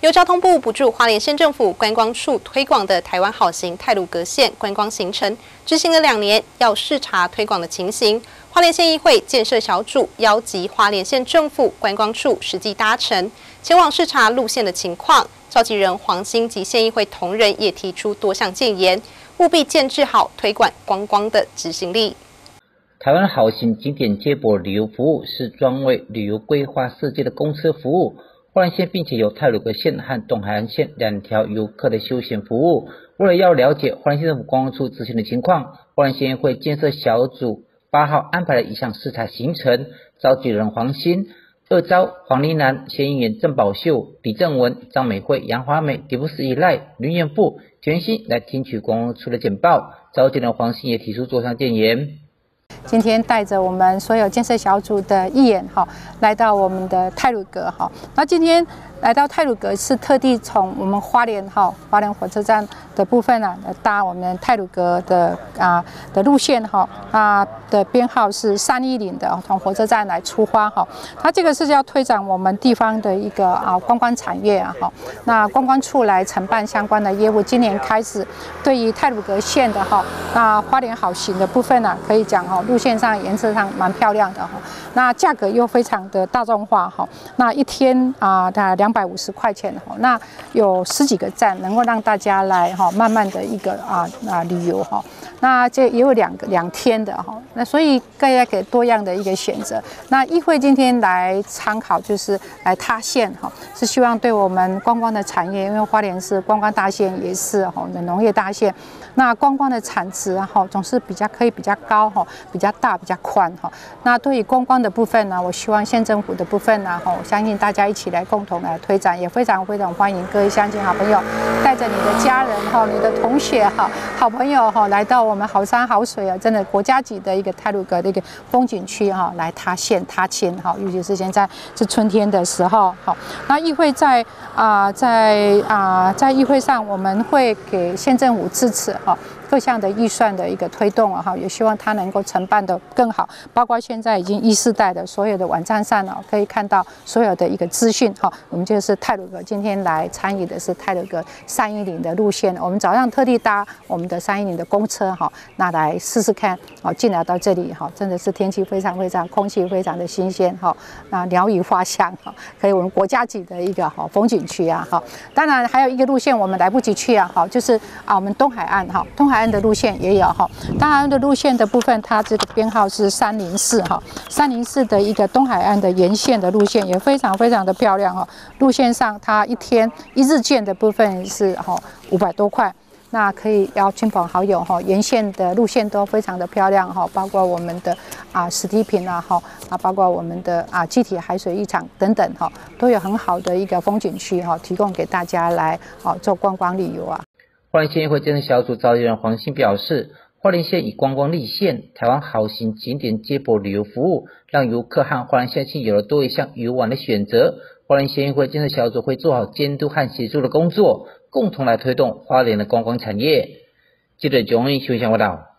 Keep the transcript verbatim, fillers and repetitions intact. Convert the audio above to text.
由交通部补助花莲县政府观光处推广的台湾好行太鲁阁线观光行程，执行了两年，要视察推广的情形。花莲县议会建设小组邀集花莲县政府观光处实际搭乘，前往视察路线的情况。召集人黄兴及县议会同仁也提出多项建言，务必建制好推广观光的执行力。 台湾好行景点接驳旅游服务是专为旅游规划设计的公车服务。花莲县并且有太鲁阁线和东海岸线两条游客的休闲服务。为了要了解花莲县政府观光处执行的情况，花莲县议会建设小组八号安排了一项视察行程，召集人黄兴、二招黄丽南、县议员郑宝秀、李正文、张美惠、杨华美、迪布斯依赖、吕彦富、全新来听取观光处的简报。召集人黄兴也提出多项建言。 今天带着我们所有建设小组的议员哈，来到我们的太鲁阁哈。那今天来到太鲁阁是特地从我们花莲哈花莲火车站的部分啊，搭我们太鲁阁的啊的路线哈，啊的编号是三一零的，从火车站来出发哈。它这个是要推展我们地方的一个啊观光产业啊哈。那观光处来承办相关的业务，今年开始对于太鲁阁线的哈，那花莲好行的部分呢、啊，可以讲哈，路线上颜色上蛮漂亮的哈。那价格又非常的大众化哈。那一天啊，大概两百五十块钱哈。那有十几个站能够让大家来哈，慢慢的一个啊啊旅游哈。那这也有两个两天的哈。那所以大家给多样的一个选择。那议会今天来参考，就是来踏线哈，是希望对我们观光的产业，因为花莲是观光大县，也是哈的农业大县。那观光的产值哈总是比较可以比较高哈，比较大比较宽哈。那对于观光的部分呢，我希望县政府的部分呢哈，我相信大家一起来共同来推展，也非常非常欢迎各位乡亲好朋友带着你的家人哈、你的同学哈、好朋友哈，来到我们好山好水啊，真的国家级的一个太鲁阁的一个风景区哈，来踏线踏青哈，尤其是现在是春天的时候好。那议会在啊、呃、在啊、呃、在议会上，我们会给县政府支持哈。各项的预算的一个推动啊，哈，也希望它能够承办的更好，包括现在已经一世代的所有的网站上呢，可以看到所有的一个资讯哈。我们就是太鲁阁今天来参与的是太鲁阁三一零的路线，我们早上特地搭我们的三一零的公车哈，那来试试看哦，进来到这里哈，真的是天气非常非常，空气非常的新鲜哈，那鸟语花香哈，可以我们国家级的一个哈风景区啊哈。当然还有一个路线我们来不及去啊，哈，就是啊我们东海岸哈，东海岸的路线也有哈，当然的路线的部分，它这个编号是三零四哈，三零四的一个东海岸的沿线的路线也非常非常的漂亮哈。路线上它一天一日券的部分是哈五百多块，那可以邀亲朋好友哈，沿线的路线都非常的漂亮哈，包括我们的啊史迪品啊哈啊，包括我们的啊基体海水浴场等等哈，都有很好的一个风景区哈，提供给大家来啊做观光旅游啊。 花莲县议会建设小组召集人黄兴表示，花莲县以观光立县，台湾好行景点接驳旅游服务，让游客和花莲乡亲有了多一项游玩的选择。花莲县议会建设小组会做好监督和协助的工作，共同来推动花莲的观光产业。记者钟义休闲报道。